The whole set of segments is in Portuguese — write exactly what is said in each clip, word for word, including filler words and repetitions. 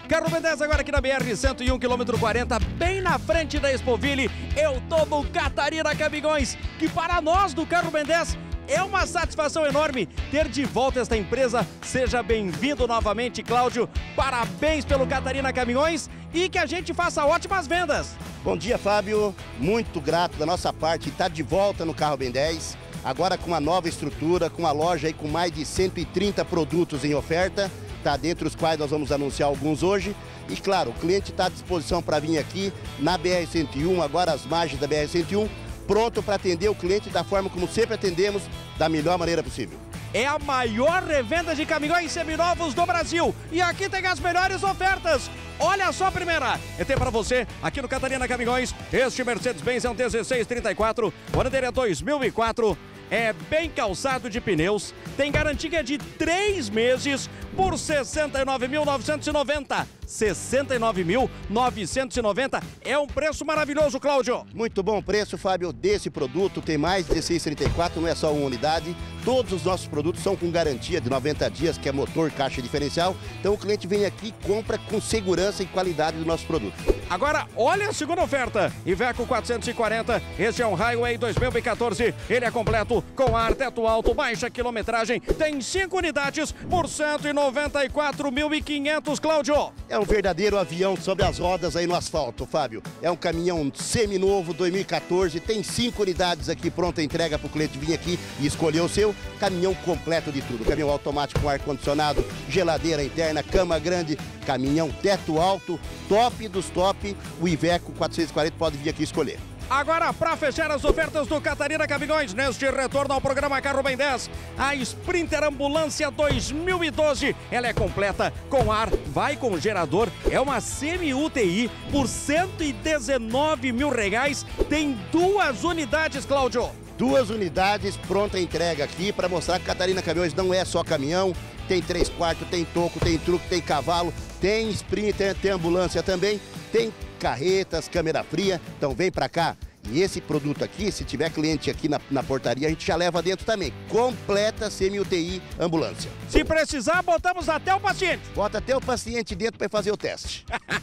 Carro Ben dez agora aqui na B R cento e um, quilômetro quarenta, bem na frente da Expoville. Eu tô no Catarina Caminhões, que para nós do Carro Ben dez é uma satisfação enorme ter de volta esta empresa. Seja bem-vindo novamente, Cláudio. Parabéns pelo Catarina Caminhões e que a gente faça ótimas vendas. Bom dia, Fábio. Muito grato da nossa parte estar de volta no Carro Ben dez. Agora com uma nova estrutura, com uma loja aí com mais de cento e trinta produtos em oferta, tá, dentre os quais nós vamos anunciar alguns hoje. E claro, o cliente está à disposição para vir aqui na B R cento e um, agora às margens da B R cento e um, pronto para atender o cliente da forma como sempre atendemos, da melhor maneira possível. É a maior revenda de caminhões seminovos do Brasil e aqui tem as melhores ofertas. Olha só a primeira, é ter para você aqui no Catarina Caminhões. Este Mercedes-Benz é um dezesseis trinta e quatro, o ano dele é dois mil e quatro, é bem calçado de pneus, tem garantia de três meses por sessenta e nove mil novecentos e noventa. sessenta e nove mil novecentos e noventa é um preço maravilhoso, Cláudio. Muito bom preço, Fábio, desse produto. Tem mais dezesseis trinta e quatro, não é só uma unidade. Todos os nossos produtos são com garantia de noventa dias, que é motor, caixa diferencial. Então o cliente vem aqui e compra com segurança e qualidade do nosso produto. Agora, olha a segunda oferta. Iveco quatrocentos e quarenta, este é um Highway dois mil e quatorze. Ele é completo com ar, teto alto, baixa quilometragem. Tem cinco unidades por cento e noventa e quatro mil e quinhentos, Cláudio. É um verdadeiro avião sobre as rodas aí no asfalto, Fábio. É um caminhão seminovo, dois mil e quatorze, tem cinco unidades aqui pronta entrega para o cliente vir aqui e escolher o seu. Caminhão completo de tudo, caminhão automático com ar-condicionado, geladeira interna, cama grande, caminhão teto alto, top dos top. O Iveco quatrocentos e quarenta pode vir aqui escolher. Agora, para fechar as ofertas do Catarina Caminhões, neste retorno ao programa Carro Ben dez, a Sprinter Ambulância dois mil e doze, ela é completa, com ar, vai com gerador, é uma semi-U T I por cento e dezenove mil reais, tem duas unidades, Cláudio. Duas unidades, pronta entrega aqui para mostrar que Catarina Caminhões não é só caminhão, tem três quartos, tem toco, tem truque, tem cavalo, tem Sprinter, tem ambulância também, tem carretas, câmera fria, então vem para cá. E esse produto aqui, se tiver cliente aqui na, na portaria, a gente já leva dentro também. Completa semi-U T I ambulância. Se precisar, botamos até o paciente. Bota até o paciente dentro para fazer o teste.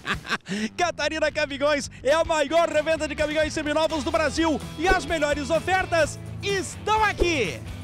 Catarina Caminhões é a maior revenda de caminhões seminovos do Brasil e as melhores ofertas estão aqui.